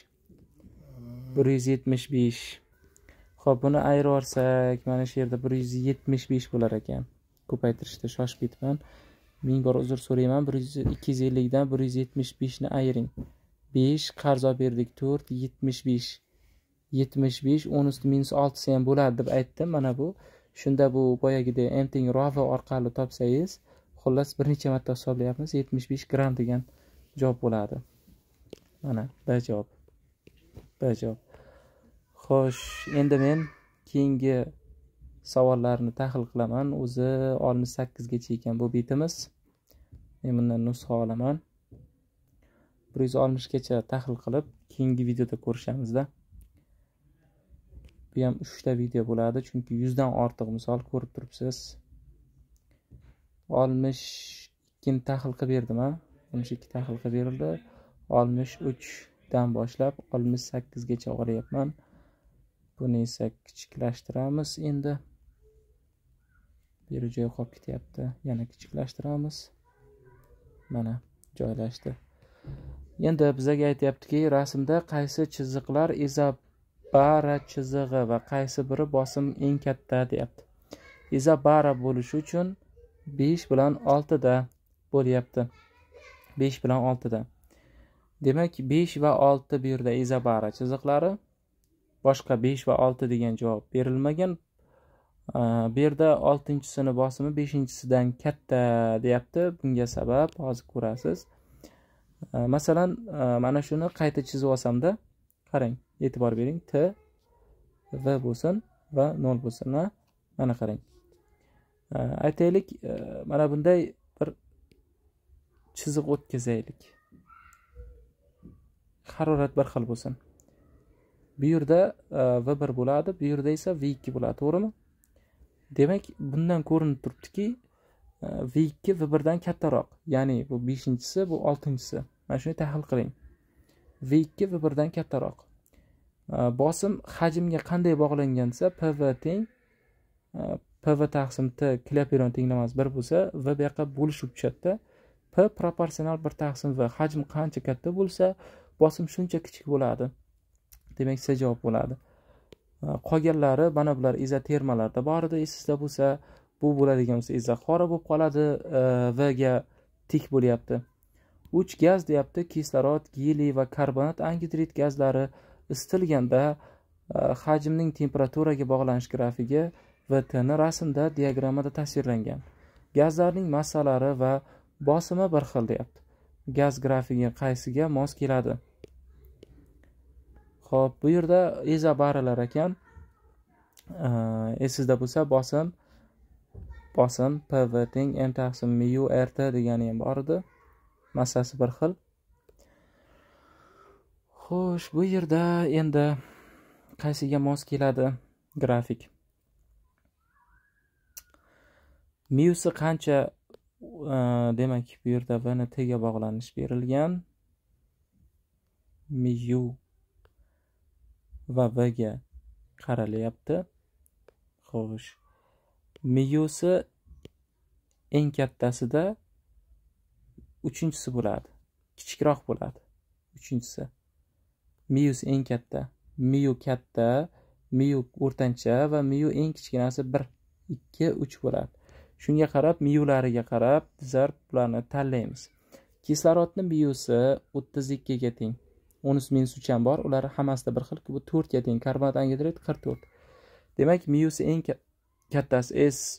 175. Xo'p, buni ayirib olsak, mana shu yerda 175 bo'lar ekan. Ko'paytirishda shoshib ketibman. Ming bor uzr so'rayman. 250 dan 175 ni ayiring. 5 qarz olib berdik 4 75. 75 10^-6 ham bo'ladi deb aytdim. Mana bu. Shunda bu boyagidek m teng r v orqali topsangiz, xullas bir necha marta hisoblayapmiz, 75 gram degan javob bo'ladi. Mana B javob. B javob. Xo'sh, endi men keyingi savollarni tahlil qilaman. O'zi 68 gacha ekan bu betimiz. Men bundan nusxa olaman. 160 gacha tahlil qilib, keyingi videoda ko'rishamiz-da. Bu ham 3 ta video bo'ladi, chunki 100 dan ortiq misol ko'rib turibsiz. 62 ni tahlil qilib berdim ha. 62 tahlil qilib berildi. 63 dan boshlab 68 gacha olyapman. Buni esa kichiklashtiramiz endi. Bir joy qolib ketyapti. Yana kichiklashtiramiz. Mana joylashdi. Endi bizga aytayaptiki, rasmda qaysi chiziqlar izobara chizig'i va qaysi biri bosim eng katta deyapti. Izobara bo'lishi uchun 5 bilan 6 da bo'lyapti. 5 bilan 6 da. Demak, 5 va 6 bu yerda izobara chiziqlari. Boshqa 5 va 6 degan javob berilmagan. Bu yerda 6-sini bosimi 5-sidan katta deyapti. Bunga sabab hozir ko'rasiz. Masalan, mana shuni qayta chizib olsam-da, qarang, e'tibor bering. T V bo'lsin va 0 bo'lsin. Mana qarang. Aytaylik, mana bunday bir chiziq o'tkazaylik. Harorat bir xil bo'lsin. Bu yerda V1 bo'ladi, bu yerda esa V2 bo'ladi, to'g'rimi? Demak, bundan ko'rinib turibdiki, V2 V1 dan kattaroq. Ya'ni bu 5-si, bu 6-si. Mana shuni tahlil qiling. V2 V1 dan kattaroq. Bosim hajmga qanday bog'langansa, PV teng PV taqsim T Kleperon tenglamasi 1 bo'lsa, V bu yoqqa bo'lishib tushadi. P proporsional 1 taqsim V. Hajm qancha katta bo'lsa, bosim shuncha kichik bo'ladi. Demak, C javob bo'ladi. Qolganlari mana bular izotermalarda bor edi. Esingizda bo'lsa, bu bo'ladigan bo'lsa izoxora bo'lib qoladi, V ga tik bo'lyapti. 3 gaz deyapti: kislorod, geliy va karbonat angidrid gazlari isitilganda hajmning temperaturaga bog'lanish grafigi VT ni rasmda diagrammada tasvirlangan. Gazlarning massalari va bosimi bir xil deyapti. Gaz grafigi qaysiga mos keladi? Xo'p, bu yerda izobaralar ekan. Esingizda bo'lsa, bosim PV teng m taqsim mu RT degani ham bor edi. Massasi bir xil. Xo'sh, bu yerda endi qaysiga mos keladi grafik? Musi qancha, demak, bu yerda V ni T ga bog'lanish berilgan. Mu va v ga qaralyapti. Xo'sh. Miyusi eng kattasida uchinchisi bo'ladi. Kichikroq bo'ladi. Uchinchisi. Miyus eng katta. Miyu katta, miyu o'rtancha va miyu eng kichkinasi 1, 2, 3 bo'ladi. Shunga qarab, miyulariga qarab bizlar bularni tanlaymiz. Kislorodning miyusi 32 ga teng. Unus minus 3 ham bor. Ular hammasida bir xil. Bu 4 ga teng. Karbonat angidrid 44. Demak, miyusi eng kattasi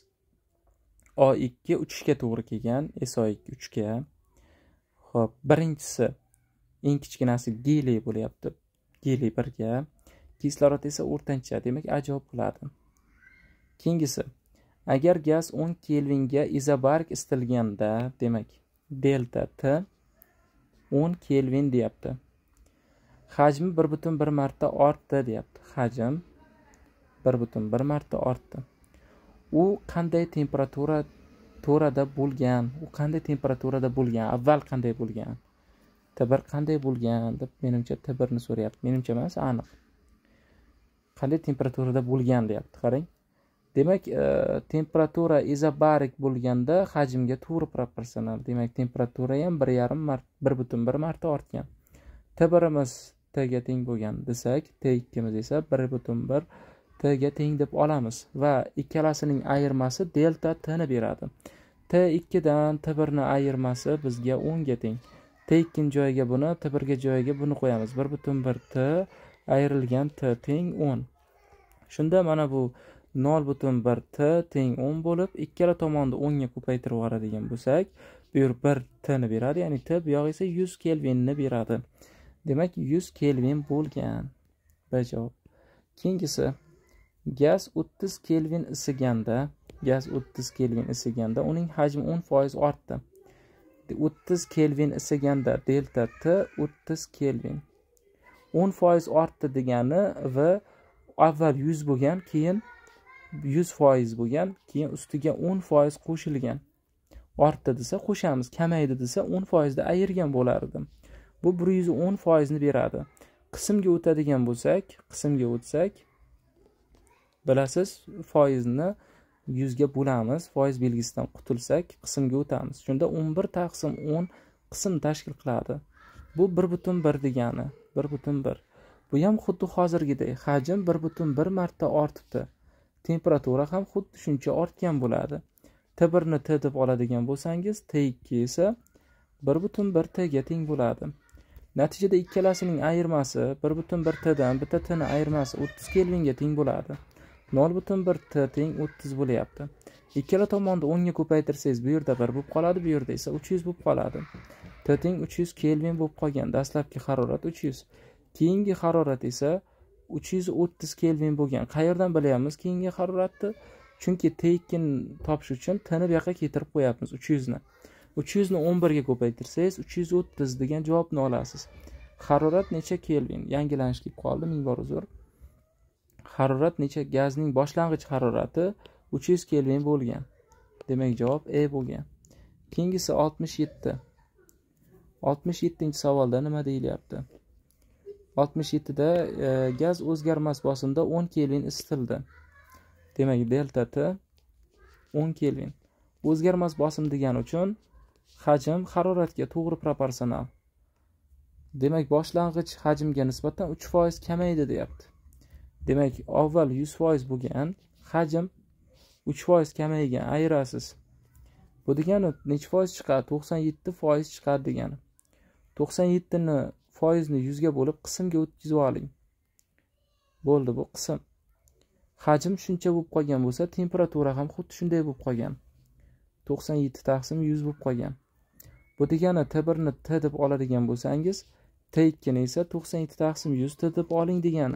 SO2 3 ga to'g'ri kelgan. SO2 3 ga. Xo'p, birinchisi eng kichkinasi geliy bo'lyapti. Geliy 1 ga. Kislorod esa o'rtancha, demak ajoyib bo'ladi. Keyingisi, agar gaz 10 kelvinga izobarik isitilganda, demak delta T 10 kelvin deyapti. Hajmi 1,1 marta ortdi deyapti. Hajm 1,1 marta ortdi. U qanday temperaturada bo'lgan? Avval qanday bo'lgan? T1 qanday bo'lgan deb menimcha T1 ni so'rayapti. Menimcha emas, aniq. Qanday temperaturada bo'lgan deyapti. Qarang. Demak, temperatura izobarik bo'lganda hajmga to'g'ri proporsional. Demak, temperatura ham 1,1 marta ortgan. T1imiz T ga teng bo'lgan desak, T2imiz esa 1,1 T ga teng deb olamiz va ikkalasining ayirmasi delta T ni beradi. T2 dan T1 ni ayirmasi bizga 10 ga teng. T2 joyiga buni, T1 joyiga buni qo'yamiz. 1,1 T ayrilgan T teng 10. Shunda mana bu 0,1 T teng 10 bo'lib, ikkala tomonni 10 ga ko'paytirib yuboradigan bo'lsak, bu yer 1 T ni beradi, ya'ni T bu yoq esa 100 kelvinni beradi. Demak, 100 kelvin bo'lgan. B javob. Keyingisi, gaz 30 kelvin isiganda, uning hajmi 10% ortdi. 30 kelvin isiganda delta T 30 kelvin. 10% ortdi degani va avval 100 bo'lgan, keyin 100% bo'lgan, keyin ustiga 10% qo'shilgan. Ortdi desa qo'shamiz, kamaydi desa 10% da ayirgan bo'lardi. Bu 110% ni beradi. Qismga o'tadigan bo'lsak, bilasiz, foizni 100 ga bo'lamiz, foiz belgisidan qutulsak, qismga o'tamiz. Shunda 11 taqsim 10 qism tashkil qiladi. Bu 1,1 degani, 1,1. Bu ham xuddi hozirgidek, hajm 1,1 marta ortibdi. Temperatura ham xuddi shuncha ortgan bo'ladi. T1 ni T deb oladigan bo'lsangiz, T2 esa 1,1 T ga teng bo'ladi. Natijada ikkalasining ayirmasi 1,1 T dan bitta T ni ayirmasi 30 kelvinga teng bo'ladi. 0,1 T teng 30 bo'lyapti. Ikkala tomonni 10 ga ko'paytirsangiz, bu yerda 1 bo'lib qoladi, bu yerda esa 300 bo'lib qoladi. T teng 300 kelvin bo'lib qolgan. Dastlabki harorat 300. Keyingi harorat esa 330 kelvin bo'lgan. Qayerdan bilyapmiz keyingi haroratni? Chunki T2 ni topish uchun T ni bu yoqqa keltirib qo'yapmiz 300 ni. 300 ni 11 ga ko'paytirsangiz 330 degan javobni olasiz. Harorat necha kelvin? Yangilanish kelib qoldi, ming bor uzr. Harorat necha? Gazning boshlang'ich harorati 300 kelvin bo'lgan. Demak, javob E bo'lgan. Keyingisi 67. 67-savolda nima deyilyapti? 67 da gaz o'zgarmas bosimda 10 kelvin isitildi. Demak, delta T 10 kelvin. O'zgarmas bosim degani uchun hajm haroratga to'g'ri proporsional. Demak, boshlang'ich hajmga nisbatan 3% kamaydi deyapti. Demak, avval 100% bo'lgan, hajm 3% kamaygan, ayirasiz. Bu degani necha foiz chiqadi? 97% chiqadi degani. 97 ni foizni 100 ga bo'lib qismga o'tkazib oling. Bo'ldi, bu qism. Hajm shuncha bo'lib qolgan bo'lsa, temperatura ham xuddi shunday bo'lib qolgan. 97 taqsim 100 bo'lib qolgan. Bu degani T1 ni T deb oladigan bo'lsangiz, T2 ni esa 97 taqsim 100 T deb oling degani.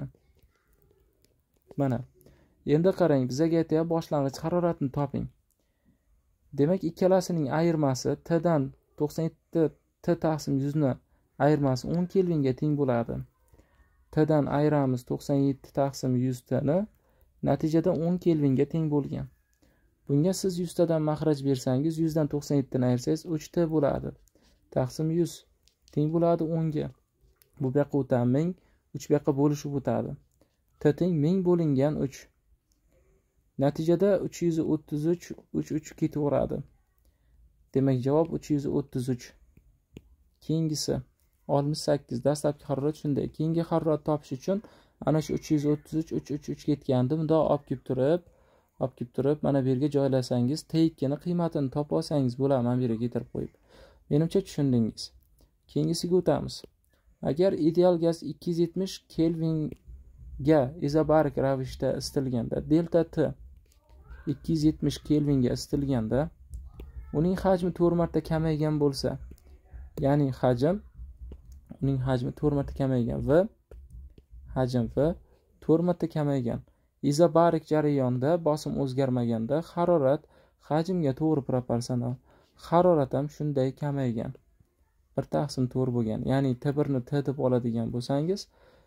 Mana. Endi qarang, bizga aytayapti boshlang'ich haroratni toping. Demak, ikkalasining ayirmasi T dan 97 T taqsim 100 ni ayirmasi 10 kelvinga teng bo'ladi. T dan ayiramiz 97 taqsim 100 T ni, natijada 10 kelvinga teng bo'lgan. Bunga siz 100 tadan mahraj bersangiz, 100 dan 97 ni ayirsangiz 3 T bo'ladi. Taqsim 100 teng bo'ladi 10 ga. Bu yoqqa o'tadi 1000, 3 bu yoqqa bo'lishib o'tadi. t teng 1000 bo'lingan 3. Natijada 333 3 ketaveradi. Demak, javob 333. Keyingisi 68. Dastlabki harorat shunday. Keyingi harorat topish uchun ana shu 333 3 ketganini bundoq olib kelib turib, mana bu yerga joylasangiz, T2 qiymatini topa olsangiz bo'ladi, mana bu yerga keltirib qo'yib. Menimcha tushundingiz. Keyingisiga o'tamiz. Agar ideal gaz 270 kelvinga izobarik ravishda isitilganda, delta T 270 kelvinga isitilganda, uning hajmi 4 marta kamaygan bo'lsa, ya'ni uning hajmi 4 marta kamaygan va hajm V 4 marta kamaygan. Izobarik jarayonda bosim o'zgarmaganda harorat hajmga to'g'ri proporsional. Harorat ham shunday kamaygan. 1/4 bo'lgan. Ya'ni T1 ni T deb oladigan bo'lsangiz,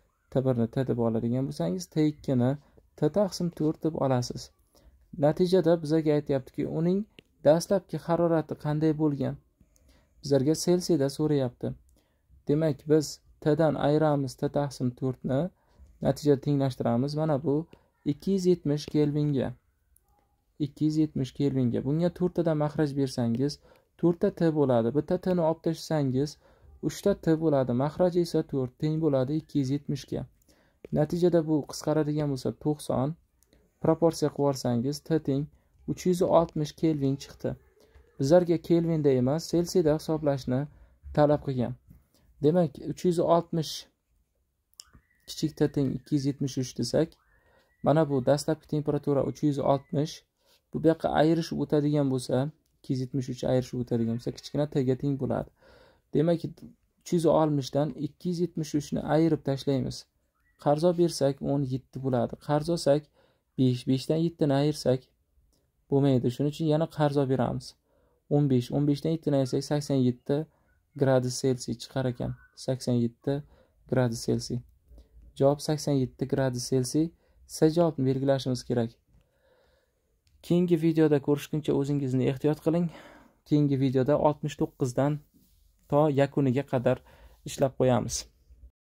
T2 ni T/4 deb olasiz. Natijada bizga aytayaptiki, uning dastlabki harorati qanday bo'lgan? Bizlarga Selsiyda so'rayapti. Demak, biz T dan ayiramiz T/4 ni, natijada tenglashtiramiz. Mana bu 270 kelvinga. 270 kelvinga. Bunga 4 tadan mahraj bersangiz, 4 ta T bo'ladi. Bitta T ni olib tashlangiz, 3 ta T bo'ladi. Mahraji esa 4 teng bo'ladi 270 ga. Natijada bu qisqaradigan bo'lsa 90. Proporsiya qilib olsangiz, T teng 360 kelvin chiqdi. Bizlarga kelvinda emas, Selsiyda hisoblashni talab qilgan. Demak, 360 kichik T teng 273 desak, mana bu dastlabki temperatura 360. Bu yoqqa ayirishib o'tadigan bo'lsa, 273 ayirishib o'tadigan bo'lsa, kichkina T ga teng bo'ladi. Demak, 360 dan 273 ni ayirib tashlaymiz. Qarz bersak 17 bo'ladi. Qarz olsak 5, 5 dan 7 ni ayirsak bo'lmaydi. Shuning uchun yana qarz beramiz. 15, 15 dan 7 ni ayirsak 87 gradus Selsiy chiqar ekan. 87 gradus Selsiy. Javob 87 gradus Selsiy. S javobni belgilashimiz kerak. Keyingi videoda ko'rishguncha o'zingizni ehtiyot qiling. Keyingi videoda 69 dan to yakuniga qadar ishlab qo'yamiz.